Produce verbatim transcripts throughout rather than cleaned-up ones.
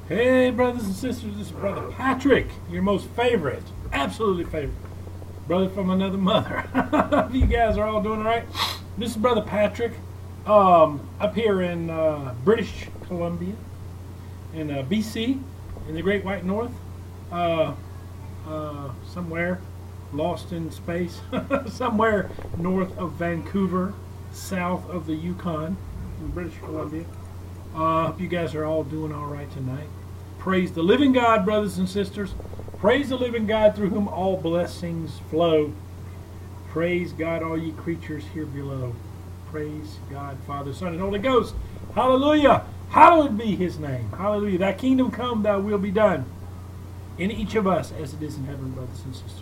Hey, brothers and sisters, this is Brother Patrick, your most favorite, absolutely favorite brother from another mother. You guys are all doing all right? This is Brother Patrick, um, up here in uh, British Columbia, in uh, B C, in the Great White North, uh, uh, somewhere lost in space, somewhere north of Vancouver, south of the Yukon, in British Columbia. Uh, hope you guys are all doing all right tonight. Praise the living God, brothers and sisters. Praise the living God through whom all blessings flow. Praise God, all ye creatures here below. Praise God, Father, Son, and Holy Ghost. Hallelujah. Hallowed be his name. Hallelujah. Thy kingdom come, thy will be done in each of us as it is in heaven, brothers and sisters.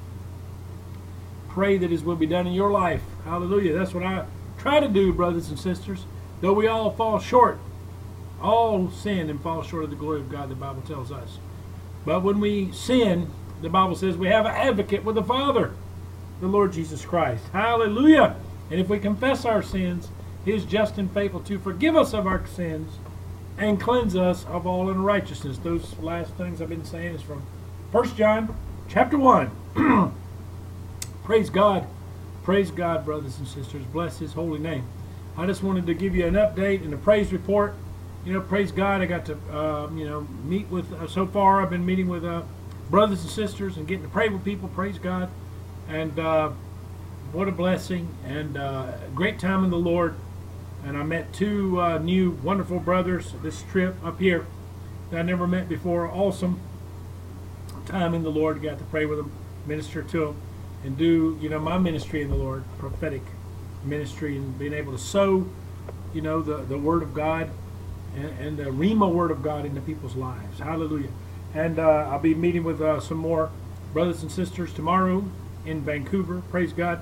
Pray that his will be done in your life. Hallelujah. That's what I try to do, brothers and sisters. Though we all fall short. All sin and fall short of the glory of God, the Bible tells us. But when we sin, the Bible says we have an advocate with the Father, the Lord Jesus Christ. Hallelujah. And if we confess our sins, he is just and faithful to forgive us of our sins and cleanse us of all unrighteousness. Those last things I've been saying is from First John chapter one. Praise God. Praise God, brothers and sisters. Bless his holy name. I just wanted to give you an update and a praise report. You know, praise God, I got to, uh, you know, meet with, uh, so far I've been meeting with uh, brothers and sisters and getting to pray with people, praise God. And uh, what a blessing and uh, great time in the Lord. And I met two uh, new wonderful brothers this trip up here that I never met before. Awesome time in the Lord. Got to pray with them, minister to them, and do, you know, my ministry in the Lord, prophetic ministry, and being able to sow, you know, the, the Word of God. And, and the Rhema word of God into people's lives. Hallelujah. And uh, I'll be meeting with uh, some more brothers and sisters tomorrow in Vancouver. Praise God.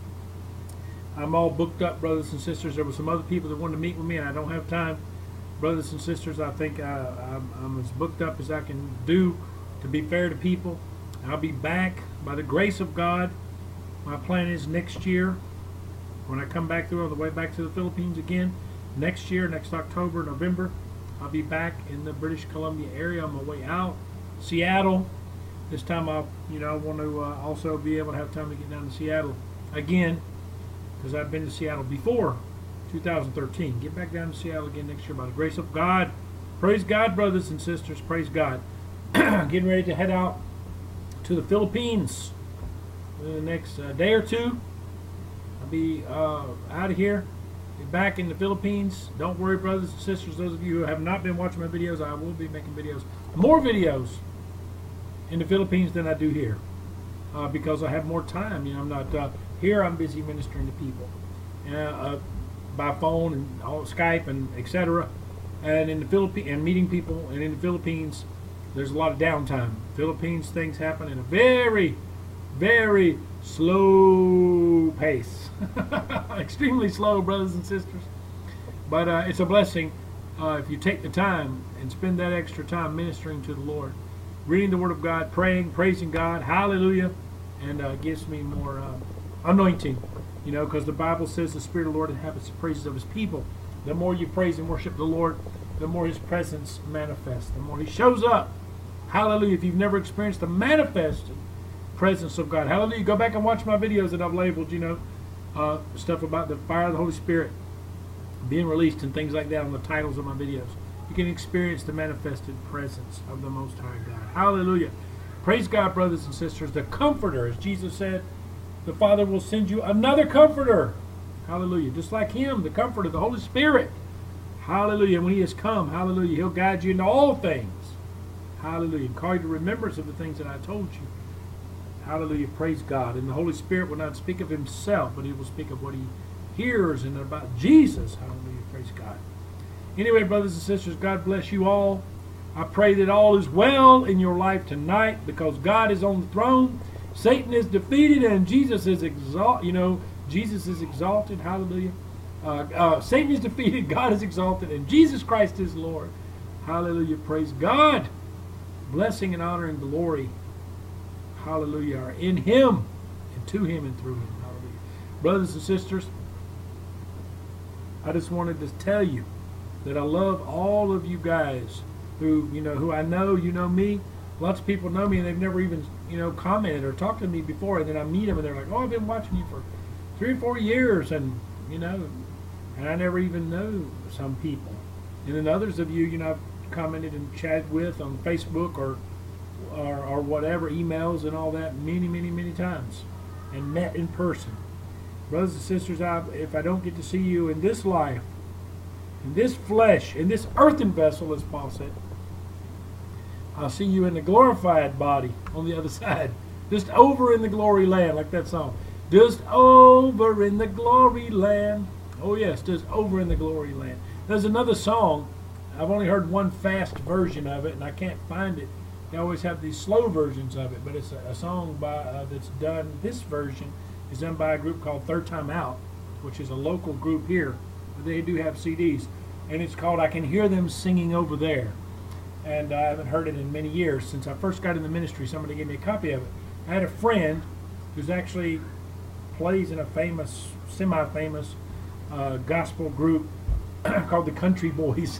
I'm all booked up, brothers and sisters. There were some other people that wanted to meet with me, and I don't have time. Brothers and sisters, I think uh, I'm, I'm as booked up as I can do to be fair to people. I'll be back by the grace of God. My plan is next year, when I come back through on the way back to the Philippines again, next year, next October, November, I'll be back in the British Columbia area on my way out. Seattle. This time I'll, you know, I want to uh, also be able to have time to get down to Seattle again, because I've been to Seattle before two thousand thirteen. Get back down to Seattle again next year by the grace of God. Praise God, brothers and sisters. Praise God. Getting ready to head out to the Philippines in the next uh, day or two. I'll be uh, out of here. Back in the Philippines. Don't worry, brothers and sisters. Those of you who have not been watching my videos, I will be making videos, more videos in the Philippines than I do here, uh, because I have more time. You know, I'm not uh, here. I'm busy ministering to people uh, uh, by phone and all, Skype and et cetera. And in the Philippines, and meeting people. And in the Philippines, there's a lot of downtime. Philippines, things happen in a very, very slow pace. Extremely slow, brothers and sisters. But uh, it's a blessing uh, if you take the time and spend that extra time ministering to the Lord, reading the Word of God, praying, praising God. Hallelujah. And uh, gives me more uh, anointing, you know, because the Bible says the Spirit of the Lord inhabits the praises of his people. The more you praise and worship the Lord, the more his presence manifests, the more he shows up. Hallelujah. If you've never experienced the manifested presence of God, hallelujah, go back and watch my videos that I've labeled, you know, uh, stuff about the fire of the Holy Spirit being released and things like that on the titles of my videos. You can experience the manifested presence of the Most High God. Hallelujah. Praise God, brothers and sisters. The Comforter, as Jesus said, the Father will send you another Comforter. Hallelujah. Just like him, the Comforter, the Holy Spirit. Hallelujah. When he has come, hallelujah, he'll guide you into all things. Hallelujah. And call you to remembrance of the things that I told you. Hallelujah. Praise God. And the Holy Spirit will not speak of himself, but he will speak of what he hears and about Jesus. Hallelujah. Praise God. Anyway, brothers and sisters, God bless you all. I pray that all is well in your life tonight, because God is on the throne. Satan is defeated and Jesus is exalted. You know, Jesus is exalted. Hallelujah. Uh, uh, Satan is defeated, God is exalted, and Jesus Christ is Lord. Hallelujah. Praise God. Blessing and honor and glory, hallelujah, are in him and to him and through him. Hallelujah. Brothers and sisters, I just wanted to tell you that I love all of you guys who, you know, who I know, you know me. Lots of people know me and they've never even, you know, commented or talked to me before. And then I meet them and they're like, oh, I've been watching you for three or four years. And, you know, and I never even know some people. And then others of you, you know, I've commented and chatted with on Facebook or, or, or whatever, emails and all that many, many, many times. And met in person. Brothers and sisters, I, if I don't get to see you in this life, in this flesh, in this earthen vessel, as Paul said, I'll see you in the glorified body on the other side. Just over in the glory land, like that song. Just over in the glory land. Oh yes, just over in the glory land. There's another song. I've only heard one fast version of it, and I can't find it. They always have these slow versions of it, but it's a, a song by uh, that's done. This version is done by a group called Third Time Out, which is a local group here. They do have C Ds, and it's called "I Can Hear Them Singing Over There." And I haven't heard it in many years. Since I first got in the ministry, somebody gave me a copy of it. I had a friend who's actually plays in a famous, semi-famous uh, gospel group called the Country Boys.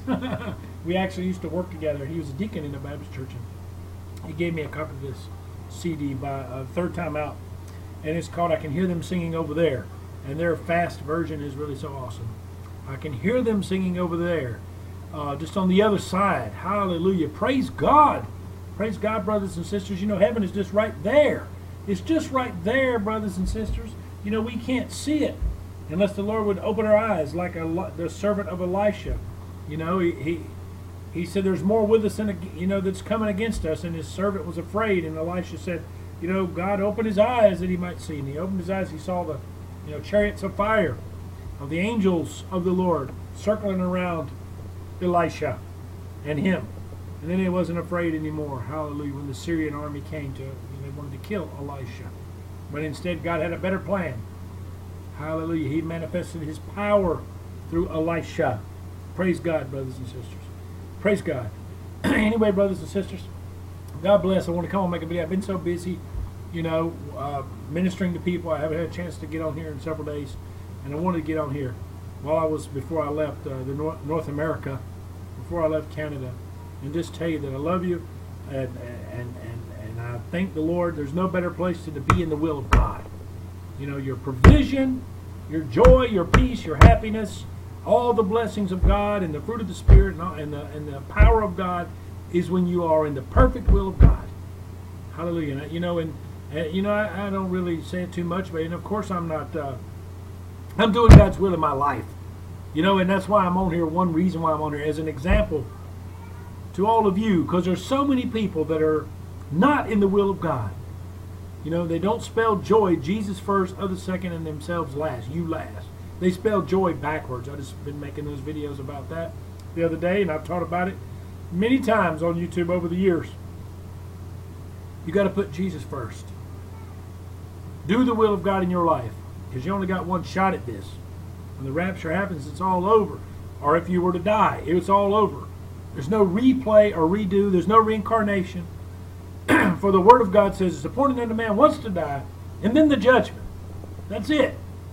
We actually used to work together. He was a deacon in a Baptist church, and he gave me a copy of this C D by uh, Third Time Out, and it's called "I Can Hear Them Singing Over There." And their fast version is really so awesome. I can hear them singing over there. Uh, just on the other side. Hallelujah. Praise God. Praise God, brothers and sisters. You know, heaven is just right there. It's just right there, brothers and sisters. You know, we can't see it unless the Lord would open our eyes, like a, the servant of Elisha. You know, he, he he said there's more with us than, you know, that's coming against us. And his servant was afraid. And Elisha said, you know, God opened his eyes that he might see. And he opened his eyes. He saw the, you know, chariots of fire of the angels of the Lord circling around Elisha and him, and then he wasn't afraid anymore. Hallelujah. When the Syrian army came to, they wanted to kill Elisha, but instead God had a better plan. Hallelujah. He manifested his power through Elisha. Praise God, brothers and sisters. Praise God. Anyway, brothers and sisters, God bless. I want to come and make a video. I've been so busy, you know, uh, ministering to people. I haven't had a chance to get on here in several days, and I wanted to get on here while I was, before I left uh, the North, North America, before I left Canada, and just tell you that I love you, and and and and I thank the Lord. There's no better place to, to be in the will of God. You know, your provision, your joy, your peace, your happiness, all the blessings of God and the fruit of the Spirit and, all, and the and the power of God is when you are in the perfect will of God. Hallelujah. And, you know, and, and you know, I, I don't really say it too much, but and of course I'm not. Uh, I'm doing God's will in my life. You know, and that's why I'm on here. One reason why I'm on here as an example to all of you, because there's so many people that are not in the will of God. You know, they don't spell joy, Jesus first, others second, and themselves last. You last. They spell joy backwards. I've just been making those videos about that the other day, and I've taught about it many times on YouTube over the years. You got to put Jesus first. Do the will of God in your life, because you only got one shot at this. When the rapture happens, it's all over. Or if you were to die, it's all over. There's no replay or redo. There's no reincarnation. For the Word of God says it's appointed unto man once to die, and then the judgment. That's it.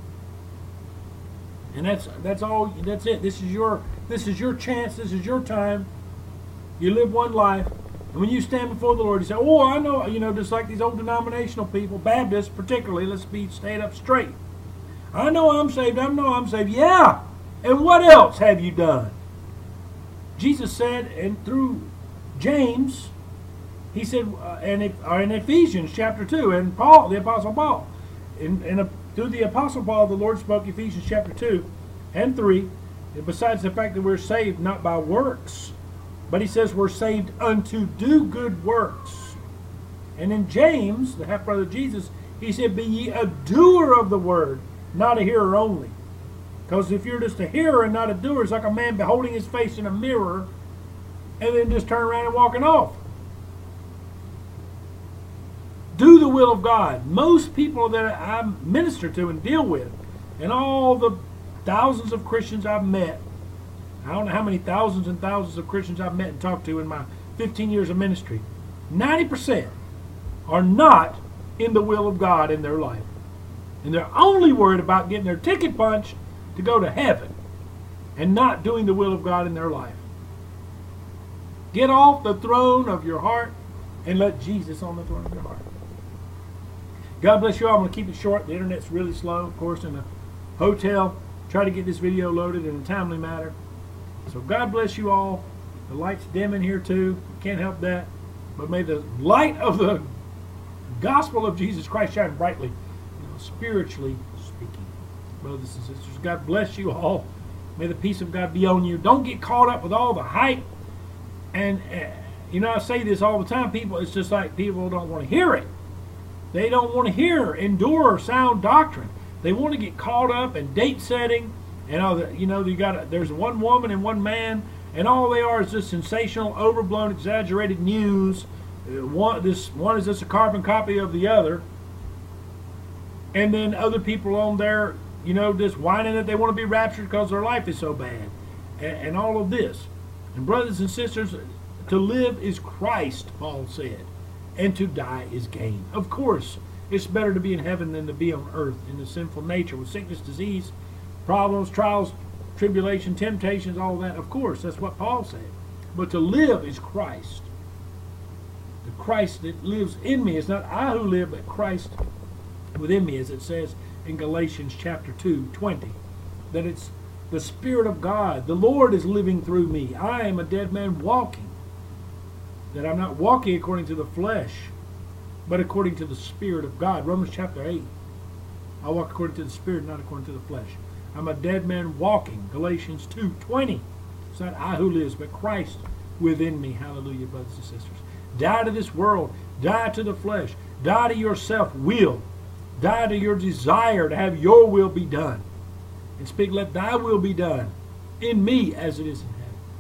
And that's that's all. That's it. This is your this is your chance. This is your time. You live one life, and when you stand before the Lord, you say, "Oh, I know." You know, just like these old denominational people, Baptists particularly. Let's be stayed up straight. I know I'm saved. I know I'm saved. Yeah. And what else have you done? Jesus said, and through James, he said, uh, and if, uh, in Ephesians chapter two, and Paul, the Apostle Paul, in, in a, through the Apostle Paul, the Lord spoke Ephesians chapter two and three, and besides the fact that we're saved not by works, but he says we're saved unto do good works. And in James, the half-brother of Jesus, he said, be ye a doer of the word, not a hearer only. Because if you're just a hearer and not a doer, it's like a man beholding his face in a mirror and then just turn around and walking off. Do the will of God. Most people that I minister to and deal with, and all the thousands of Christians I've met, I don't know how many thousands and thousands of Christians I've met and talked to in my fifteen years of ministry, ninety percent are not in the will of God in their life. And they're only worried about getting their ticket punched to go to heaven and not doing the will of God in their life. Get off the throne of your heart and let Jesus on the throne of your heart. God bless you all. I'm going to keep it short. The internet's really slow, of course, in the hotel. Try to get this video loaded in a timely manner. So God bless you all. The light's dim in here too. Can't help that. But may the light of the gospel of Jesus Christ shine brightly, you know, spiritually speaking. Brothers and sisters, God bless you all. May the peace of God be on you. Don't get caught up with all the hype. And, uh, you know, I say this all the time. People, it's just like people don't want to hear it. They don't want to hear, endure sound doctrine. They want to get caught up in date setting. And, all the, you know, you got there's one woman and one man. And all they are is just sensational, overblown, exaggerated news. Uh, one, this, one is just a carbon copy of the other. And then other people on there, you know, just whining that they want to be raptured because their life is so bad. And, and all of this. And brothers and sisters, to live is Christ, Paul said. And to die is gain. Of course, it's better to be in heaven than to be on earth in the sinful nature with sickness, disease, problems, trials, tribulation, temptations, all that. Of course, that's what Paul said. But to live is Christ. The Christ that lives in me. It's not I who live, but Christ within me, as it says in Galatians chapter two, twenty. That it's the Spirit of God. The Lord is living through me. I am a dead man walking. That I'm not walking according to the flesh, but according to the Spirit of God. Romans chapter eight. I walk according to the Spirit, not according to the flesh. I'm a dead man walking. Galatians two twenty. It's not I who lives, but Christ within me. Hallelujah, brothers and sisters. Die to this world. Die to the flesh. Die to your self-will. Die to your desire to have your will be done. And speak, let thy will be done in me as it is in heaven.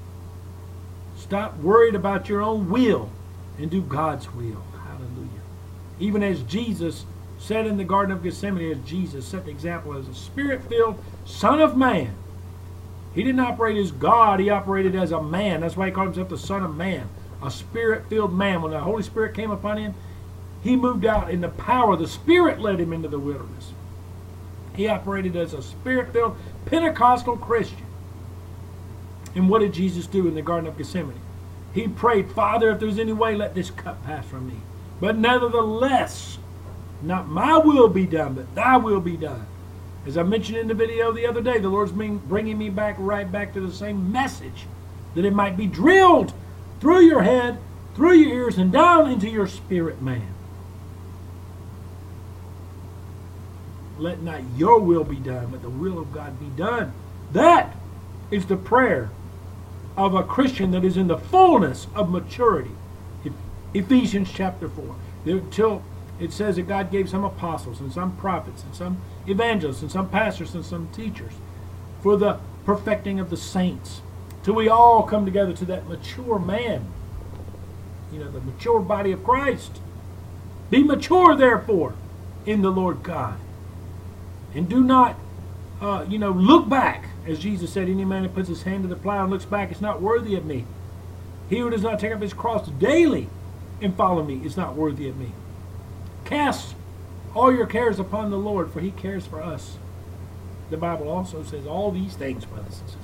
Stop worried about your own will and do God's will. Hallelujah. Even as Jesus said in the Garden of Gethsemane, as Jesus set the example as a Spirit-filled Son of Man. He didn't operate as God, he operated as a man. That's why he called himself the Son of Man. A Spirit-filled man. When the Holy Spirit came upon him, he moved out in the power. The Spirit led him into the wilderness. He operated as a Spirit-filled Pentecostal Christian. And what did Jesus do in the Garden of Gethsemane? He prayed, Father, if there's any way, let this cup pass from me. But nevertheless, not my will be done, but thy will be done. As I mentioned in the video the other day, the Lord's bringing me back right back to the same message. That it might be drilled through your head, through your ears, and down into your spirit man. Let not your will be done, but the will of God be done. That is the prayer of a Christian that is in the fullness of maturity. Ephesians chapter four. Until it says that God gave some apostles and some prophets and some evangelists and some pastors and some teachers for the perfecting of the saints. Till we all come together to that mature man. You know, the mature body of Christ. Be mature, therefore, in the Lord God. And do not, uh, you know, look back. As Jesus said, any man that puts his hand to the plow and looks back is not worthy of me. He who does not take up his cross daily and follow me is not worthy of me. Cast all your cares upon the Lord, for he cares for us. The Bible also says all these things, brothers and sisters.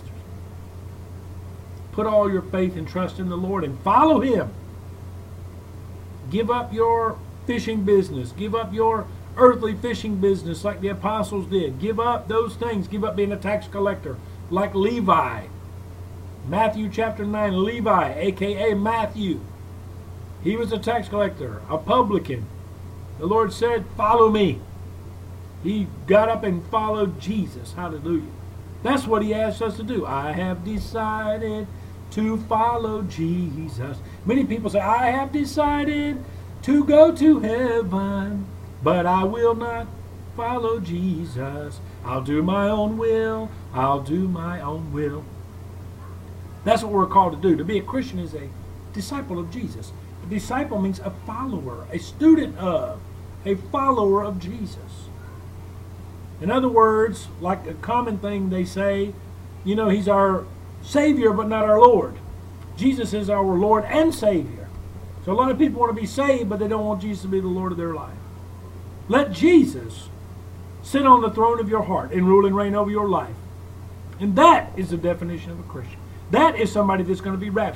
Put all your faith and trust in the Lord and follow him. Give up your fishing business. Give up your earthly fishing business like the apostles did. Give up those things. Give up being a tax collector like Levi. Matthew chapter nine, Levi, a k a. Matthew. He was a tax collector, a publican. The Lord said, follow me. He got up and followed Jesus. Hallelujah. That's what he asked us to do. I have decided to follow Jesus. Many people say, I have decided to go to heaven, but I will not follow Jesus. I'll do my own will. I'll do my own will. That's what we're called to do. To be a Christian is a disciple of Jesus. A disciple means a follower, a student of, a follower of Jesus. In other words, like a common thing they say, you know, he's our Savior but not our Lord. Jesus is our Lord and Savior. So a lot of people want to be saved, but they don't want Jesus to be the Lord of their life. Let Jesus sit on the throne of your heart and rule and reign over your life. And that is the definition of a Christian. That is somebody that's going to be raptured.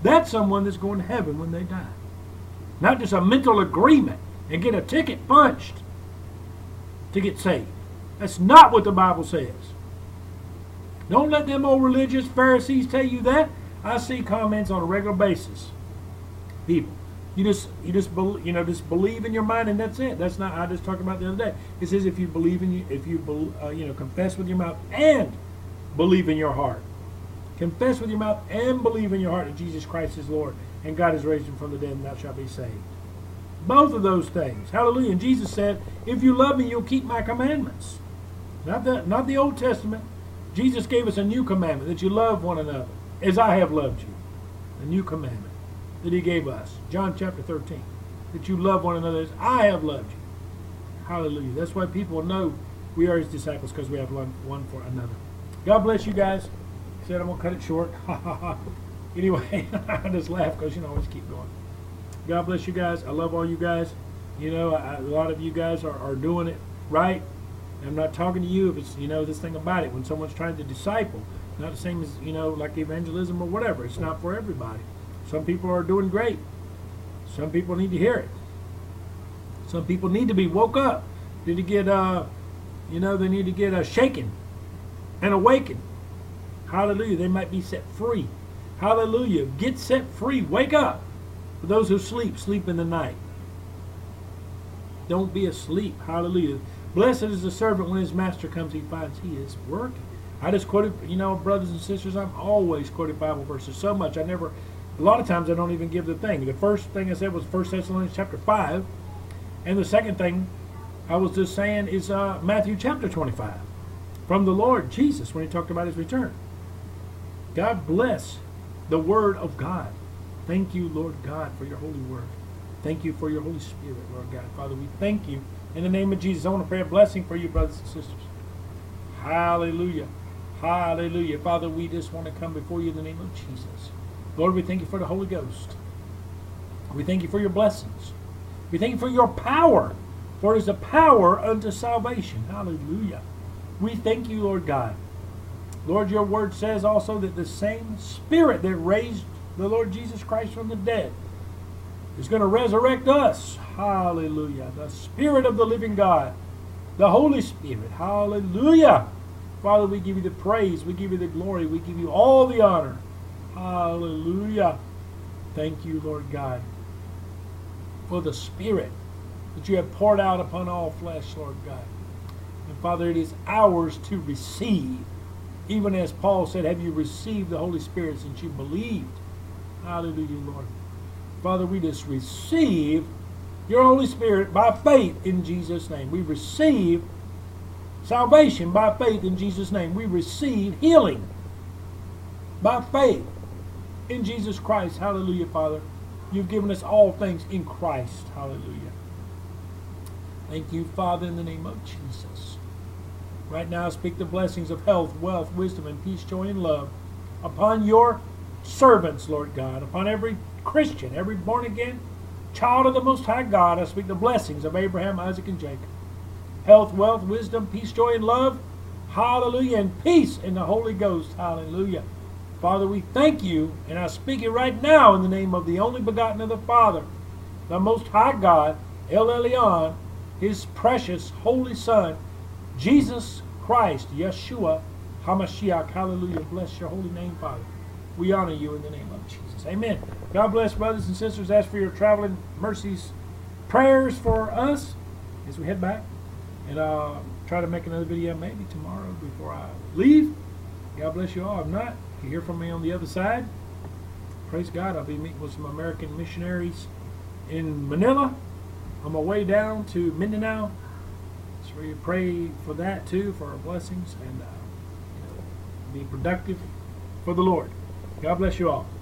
That's someone that's going to heaven when they die. Not just a mental agreement and get a ticket punched to get saved. That's not what the Bible says. Don't let them old religious Pharisees tell you that. I see comments on a regular basis. People, you just you just you know just believe in your mind and that's it. That's not. I just talked about the other day. It says if you believe in you, if you uh, you know confess with your mouth and believe in your heart. Confess with your mouth and believe in your heart that Jesus Christ is Lord and God has raised him from the dead and thou shalt be saved. Both of those things. Hallelujah. And Jesus said, if you love me, you'll keep my commandments. Not the, not the Old Testament. Jesus gave us a new commandment, that you love one another as I have loved you. A new commandment that he gave us. John chapter thirteen. That you love one another as I have loved you. Hallelujah. That's why people know we are his disciples, because we have one, one for another. God bless you guys. I said I'm going to cut it short. Anyway, I just laugh because you know I always keep going. God bless you guys. I love all you guys. You know, I, a lot of you guys are, are doing it right. I'm not talking to you if it's, you know, this thing about it. When someone's trying to disciple, not the same as, you know, like evangelism or whatever. It's not for everybody. Some people are doing great. Some people need to hear it. Some people need to be woke up. Need to get, uh, you know, they need to get uh, shaken and awakened. Hallelujah. They might be set free. Hallelujah. Get set free. Wake up. For those who sleep, sleep in the night. Don't be asleep. Hallelujah. Blessed is the servant when his master comes, he finds he is working. I just quoted, you know, brothers and sisters, I'm always quoting Bible verses so much. I never, a lot of times I don't even give the thing. The first thing I said was First Thessalonians chapter five. And the second thing I was just saying is uh, Matthew chapter twenty-five. From the Lord Jesus when he talked about his return. God bless the word of God. Thank you, Lord God, for your holy word. Thank you for your Holy Spirit, Lord God. Father, we thank you. In the name of Jesus, I want to pray a blessing for you, brothers and sisters. Hallelujah. Hallelujah. Father, we just want to come before you in the name of Jesus. Lord, we thank you for the Holy Ghost. We thank you for your blessings. We thank you for your power. For it is the power unto salvation. Hallelujah. We thank you, Lord God. Lord, your word says also that the same Spirit that raised the Lord Jesus Christ from the dead is going to resurrect us. Hallelujah. The Spirit of the living God. The Holy Spirit. Hallelujah. Father, we give you the praise. We give you the glory. We give you all the honor. Hallelujah. Thank you, Lord God, for the Spirit that you have poured out upon all flesh, Lord God. And Father, it is ours to receive. Even as Paul said, have you received the Holy Spirit since you believed? Hallelujah, Lord. Father, we just receive your Holy Spirit by faith in Jesus' name. We receive salvation by faith in Jesus' name. We receive healing by faith in Jesus Christ. Hallelujah, Father. You've given us all things in Christ. Hallelujah. Thank you, Father, in the name of Jesus. Right now, speak the blessings of health, wealth, wisdom, and peace, joy, and love upon your servants, Lord God, upon every Christian, every born-again child of the Most High God. I speak the blessings of Abraham, Isaac, and Jacob. Health, wealth, wisdom, peace, joy, and love. Hallelujah. And peace in the Holy Ghost. Hallelujah. Father, we thank you, and I speak it right now in the name of the only begotten of the Father, the Most High God, El Elyon, his precious holy Son, Jesus Christ, Yeshua HaMashiach. Hallelujah. Bless your holy name, Father. We honor you in the name of Jesus. Amen. God bless, brothers and sisters. Ask for your traveling mercies, prayers for us as we head back. And I'll try to make another video maybe tomorrow before I leave. God bless you all. If not, you hear from me on the other side. Praise God. I'll be meeting with some American missionaries in Manila on my way down to Mindanao. So you pray for that too, for our blessings, and uh, you know, be productive for the Lord. God bless you all.